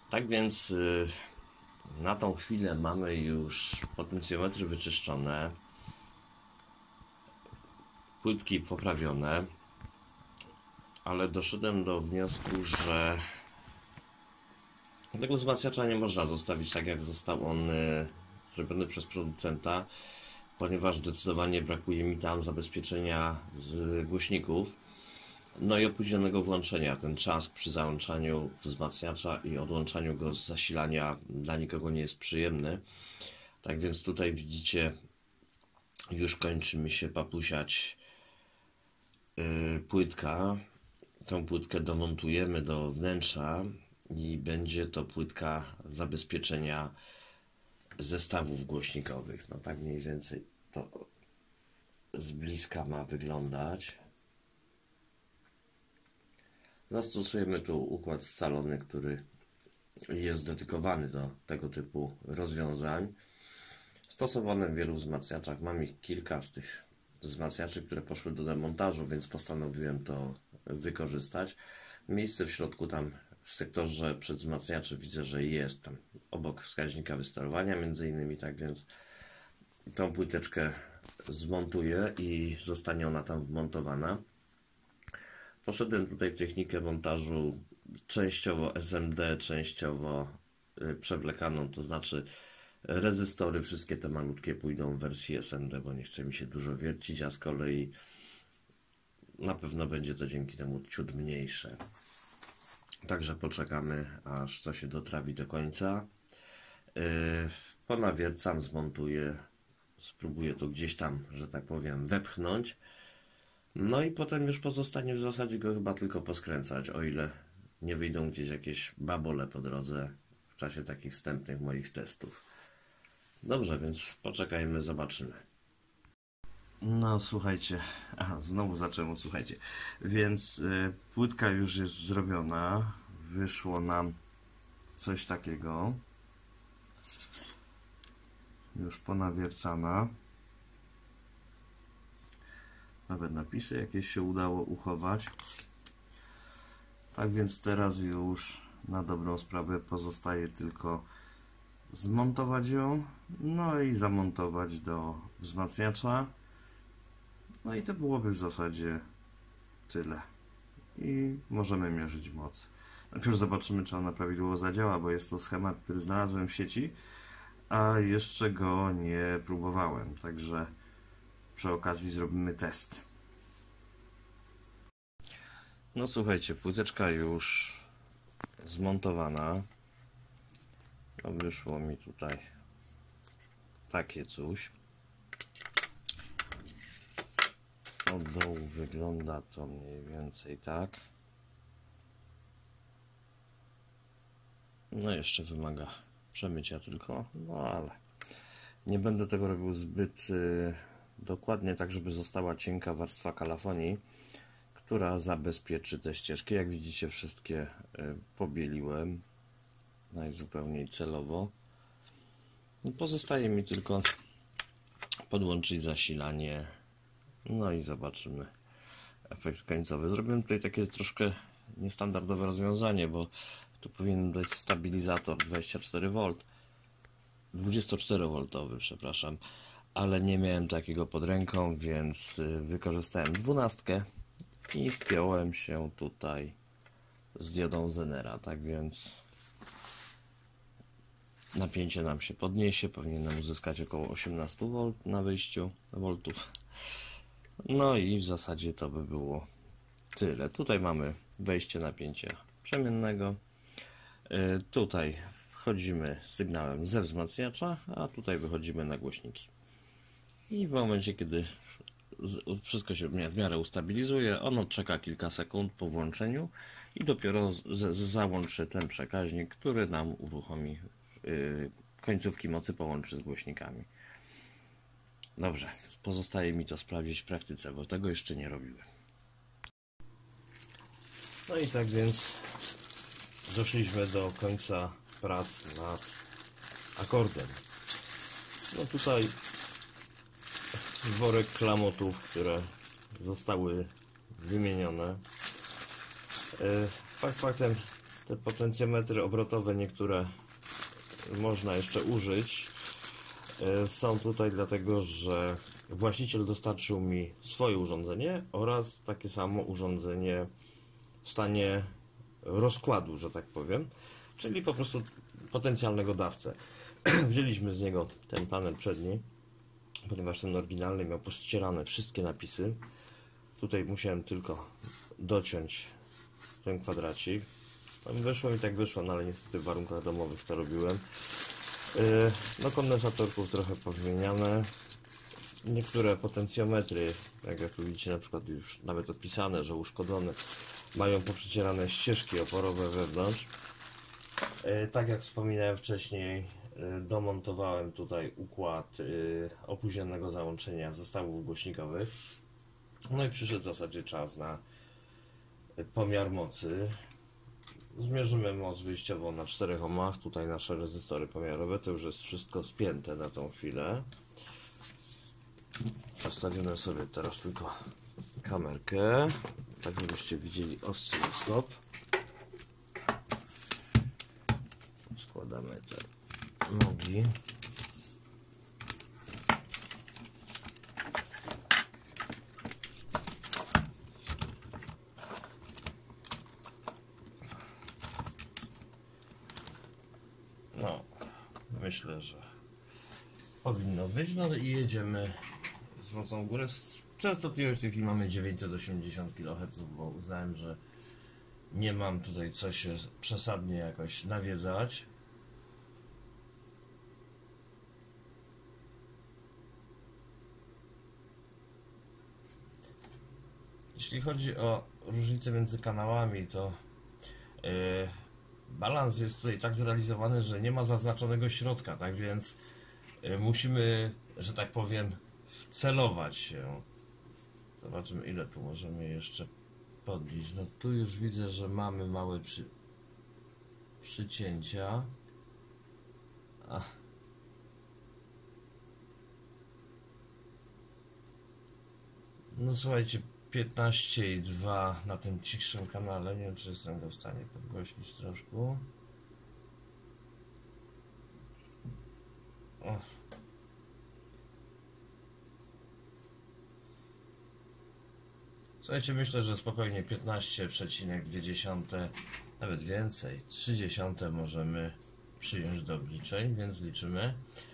Tak więc na tą chwilę mamy już potencjometry wyczyszczone, płytki poprawione, ale doszedłem do wniosku, że tego wzmacniacza nie można zostawić tak, jak został on zrobiony przez producenta, ponieważ zdecydowanie brakuje mi tam zabezpieczenia z głośników, no i opóźnionego włączenia. Ten czas przy załączaniu wzmacniacza i odłączaniu go z zasilania dla nikogo nie jest przyjemny. Tak więc tutaj widzicie, już kończy mi się papusiać płytka. Tą płytkę domontujemy do wnętrza i będzie to płytka zabezpieczenia zestawów głośnikowych. No tak mniej więcej to z bliska ma wyglądać. Zastosujemy tu układ scalony, który jest dedykowany do tego typu rozwiązań. Stosowany w wielu wzmacniaczach. Mam ich kilka z tych wzmacniaczy, które poszły do demontażu, więc postanowiłem to wykorzystać. Miejsce w środku tam w sektorze przedwzmacniaczy widzę, że jest tam obok wskaźnika wysterowania między innymi, tak więc tą płyteczkę zmontuję i zostanie ona tam wmontowana. Poszedłem tutaj w technikę montażu częściowo SMD, częściowo przewlekaną, to znaczy rezystory, wszystkie te malutkie pójdą w wersji SMD, bo nie chce mi się dużo wiercić, a z kolei na pewno będzie to dzięki temu ciut mniejsze. Także poczekamy, aż to się dotrawi do końca. Ponawiercam, zmontuję, spróbuję to gdzieś tam, że tak powiem, wepchnąć. No i potem już pozostanie w zasadzie go chyba tylko poskręcać, o ile nie wyjdą gdzieś jakieś babole po drodze w czasie takich wstępnych moich testów. Dobrze, więc poczekajmy, zobaczymy. No słuchajcie, znowu zacząłem od słuchajcie. Więc płytka już jest zrobiona. Wyszło nam coś takiego. Już ponawiercana. Nawet napisy jakieś się udało uchować. Tak więc teraz już na dobrą sprawę pozostaje tylko zmontować ją, no i zamontować do wzmacniacza. No i to byłoby w zasadzie tyle. I możemy mierzyć moc. Najpierw zobaczymy, czy ona prawidłowo zadziała, bo jest to schemat, który znalazłem w sieci, a jeszcze go nie próbowałem. Także przy okazji zrobimy test. No słuchajcie, płyteczka już zmontowana. No wyszło mi tutaj takie coś. Od dołu wygląda to mniej więcej tak. No jeszcze wymaga przemycia tylko, no ale nie będę tego robił zbyt dokładnie, tak żeby została cienka warstwa kalafonii, która zabezpieczy te ścieżki. Jak widzicie, wszystkie pobieliłem najzupełniej celowo. Pozostaje mi tylko podłączyć zasilanie, no i zobaczymy efekt końcowy. Zrobiłem tutaj takie troszkę niestandardowe rozwiązanie, bo tu powinien być stabilizator 24V, 24V, przepraszam, ale nie miałem takiego pod ręką, więc wykorzystałem 12 i wpiąłem się tutaj z diodą Zenera. Tak więc napięcie nam się podniesie, powinienem uzyskać około 18V na wyjściu voltów. No i w zasadzie to by było tyle. Tutaj mamy wejście napięcia przemiennego. Tutaj wchodzimy z sygnałem ze wzmacniacza, a tutaj wychodzimy na głośniki. I w momencie, kiedy wszystko się w miarę ustabilizuje, on odczeka kilka sekund po włączeniu i dopiero załączy ten przekaźnik, który nam uruchomi końcówki mocy, połączy z głośnikami. Dobrze, pozostaje mi to sprawdzić w praktyce, bo tego jeszcze nie robiłem. No i tak więc doszliśmy do końca prac nad akordem. No tutaj worek klamotów, które zostały wymienione. Faktem Te potencjometry obrotowe niektóre można jeszcze użyć. Są tutaj dlatego, że właściciel dostarczył mi swoje urządzenie oraz takie samo urządzenie w stanie rozkładu, że tak powiem, czyli po prostu potencjalnego dawcę. Wzięliśmy z niego ten panel przedni, ponieważ ten oryginalny miał pościerane wszystkie napisy. Tutaj musiałem tylko dociąć ten kwadracik. Wyszło mi tak wyszło, no ale niestety w warunkach domowych to robiłem. No, kondensatorków trochę powymieniane. Niektóre potencjometry, jak tu widzicie, na przykład już nawet opisane, że uszkodzone, mają poprzecierane ścieżki oporowe wewnątrz. Tak jak wspominałem wcześniej, domontowałem tutaj układ opóźnionego załączenia zestawów głośnikowych. No i przyszedł w zasadzie czas na pomiar mocy. Zmierzymy moc wyjściową na 4 ohmach. Tutaj nasze rezystory pomiarowe. To już jest wszystko spięte na tą chwilę. Przestawimy sobie teraz tylko kamerkę, tak żebyście widzieli oscyloskop. Składamy te nogi. No, myślę, że powinno być. No i jedziemy z mocą w górę. Częstotliwość w tej chwili mamy 980 kHz, bo uznałem, że nie mam tutaj co się przesadnie jakoś nawiedzać. Jeśli chodzi o różnicę między kanałami, to balans jest tutaj tak zrealizowany, że nie ma zaznaczonego środka, tak więc musimy, że tak powiem, wcelować się. Zobaczymy, ile tu możemy jeszcze podbić. No tu już widzę, że mamy małe przycięcia. No słuchajcie, 15,2 na tym cichszym kanale. Nie wiem, czy jestem go w stanie podgłośnić troszkę. Słuchajcie, myślę, że spokojnie 15,2, nawet więcej, 30 możemy przyjąć do obliczeń, więc liczymy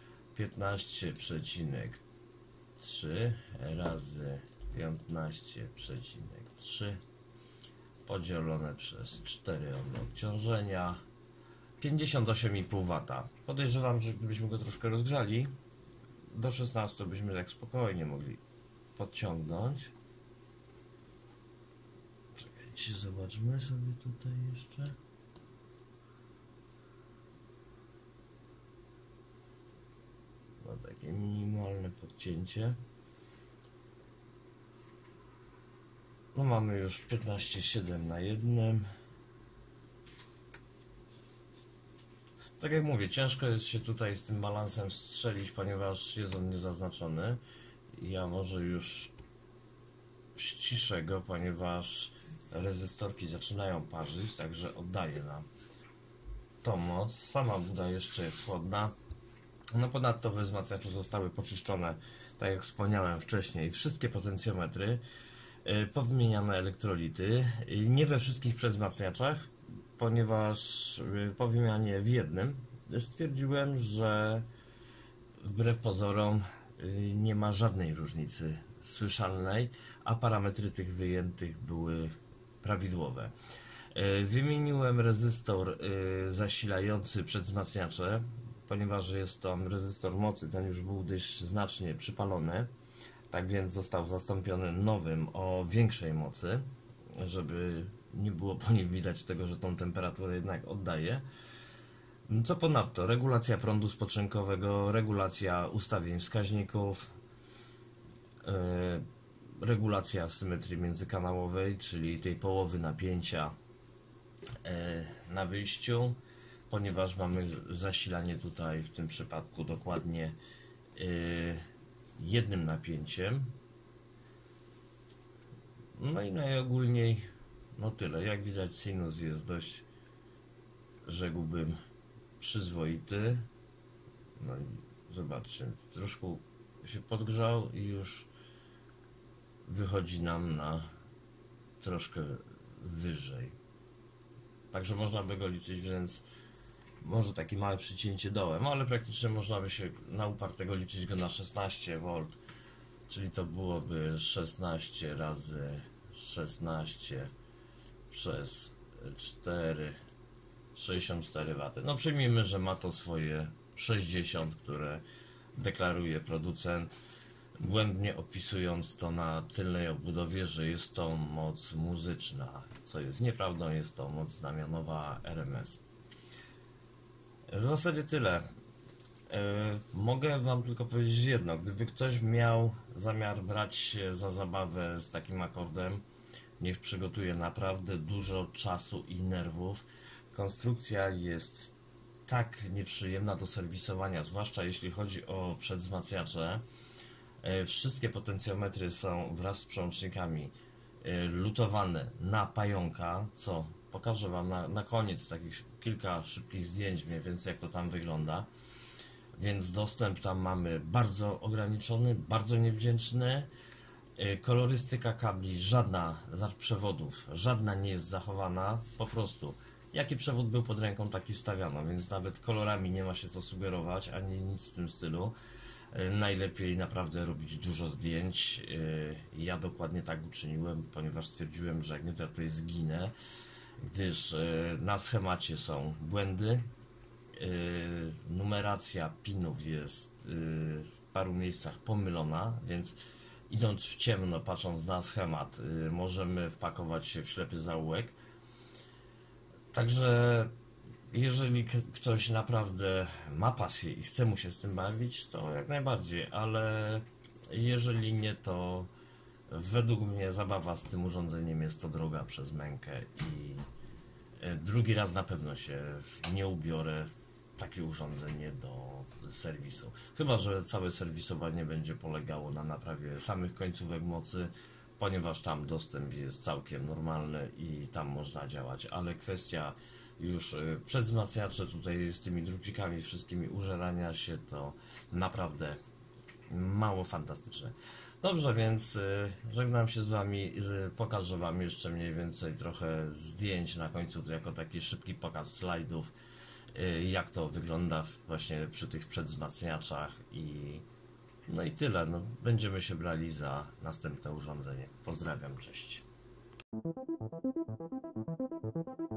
15,3 razy 15,3 podzielone przez 4 ohmy obciążenia, 58,5 W. Podejrzewam, że gdybyśmy go troszkę rozgrzali, do 16 byśmy tak spokojnie mogli podciągnąć. Czekajcie, zobaczmy sobie tutaj jeszcze. No takie minimalne podcięcie. No mamy już 15,7 na jednym. Tak jak mówię, ciężko jest się tutaj z tym balansem strzelić, ponieważ jest on niezaznaczony. Ja może już ściszę go, ponieważ rezystorki zaczynają parzyć, także oddaję nam tą moc. Sama buda jeszcze jest chłodna. No ponadto we wzmacniaczu zostały poczyszczone, tak jak wspomniałem wcześniej, wszystkie potencjometry, powymieniane elektrolity, nie we wszystkich przewzmacniaczach, ponieważ po wymianie w jednym stwierdziłem, że wbrew pozorom nie ma żadnej różnicy słyszalnej, a parametry tych wyjętych były prawidłowe. Wymieniłem rezystor zasilający przedwzmacniacze, ponieważ jest to rezystor mocy, ten już był dość znacznie przypalony, tak więc został zastąpiony nowym o większej mocy, żeby nie było po nim widać tego, że tą temperaturę jednak oddaje. Co ponadto, regulacja prądu spoczynkowego, regulacja ustawień wskaźników, regulacja symetrii międzykanałowej, czyli tej połowy napięcia na wyjściu, ponieważ mamy zasilanie tutaj w tym przypadku dokładnie jednym napięciem. No i najogólniej no tyle. Jak widać, sinus jest dość rzekłbym, przyzwoity. No i zobaczcie, troszkę się podgrzał i już wychodzi nam na troszkę wyżej. Także można by go liczyć, więc może takie małe przycięcie dołem, ale praktycznie można by się na upartego liczyć go na 16V, czyli to byłoby 16 razy 16 przez 4, 64 W. No przyjmijmy, że ma to swoje 60, które deklaruje producent, błędnie opisując to na tylnej obudowie, że jest to moc muzyczna, co jest nieprawdą, jest to moc znamionowa RMS. W zasadzie tyle. Mogę Wam tylko powiedzieć jedno, gdyby ktoś miał zamiar brać się za zabawę z takim akordem, niech przygotuje naprawdę dużo czasu i nerwów. Konstrukcja jest tak nieprzyjemna do serwisowania, zwłaszcza jeśli chodzi o przedwzmacniacze. Wszystkie potencjometry są wraz z przełącznikami lutowane na pająka, co pokażę Wam na koniec takich kilka szybkich zdjęć mniej więcej jak to tam wygląda. Więc dostęp tam mamy bardzo ograniczony, bardzo niewdzięczny. Kolorystyka kabli, żadna z przewodów, żadna nie jest zachowana, po prostu jaki przewód był pod ręką, taki wstawiano, więc nawet kolorami nie ma się co sugerować, ani nic w tym stylu. Najlepiej naprawdę robić dużo zdjęć. Ja dokładnie tak uczyniłem, ponieważ stwierdziłem, że jak nie to ja tutaj zginę, gdyż na schemacie są błędy. Numeracja pinów jest w paru miejscach pomylona, więc idąc w ciemno, patrząc na schemat, możemy wpakować się w ślepy zaułek. Także jeżeli ktoś naprawdę ma pasję i chce mu się z tym bawić, to jak najbardziej, ale jeżeli nie, to według mnie zabawa z tym urządzeniem jest to droga przez mękę i drugi raz na pewno się nie ubiorę w takie urządzenie do serwisu. Chyba że całe serwisowanie będzie polegało na naprawie samych końcówek mocy, ponieważ tam dostęp jest całkiem normalny i tam można działać, ale kwestia już przedwzmacniacze tutaj z tymi drucikami wszystkimi użerania się to naprawdę mało fantastyczne. Dobrze, więc żegnam się z Wami, pokażę Wam jeszcze mniej więcej trochę zdjęć na końcu, jako taki szybki pokaz slajdów, jak to wygląda właśnie przy tych przedwzmacniaczach i no i tyle. No, będziemy się brali za następne urządzenie. Pozdrawiam, cześć.